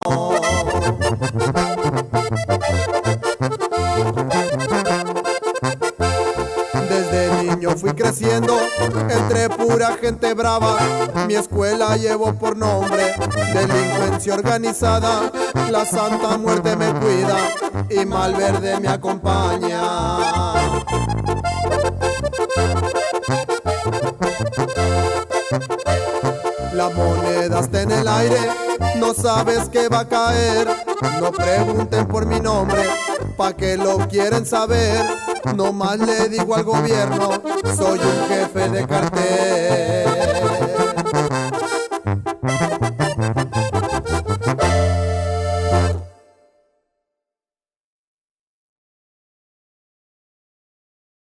Desde niño fui creciendo entre pura gente brava. Mi escuela llevo por nombre delincuencia organizada. La Santa Muerte me cuida y Malverde me acompaña. La moneda está en el aire, no sabes que va a caer. No pregunten por mi nombre, pa' que lo quieren saber. No más le digo al gobierno, soy un jefe de cartel.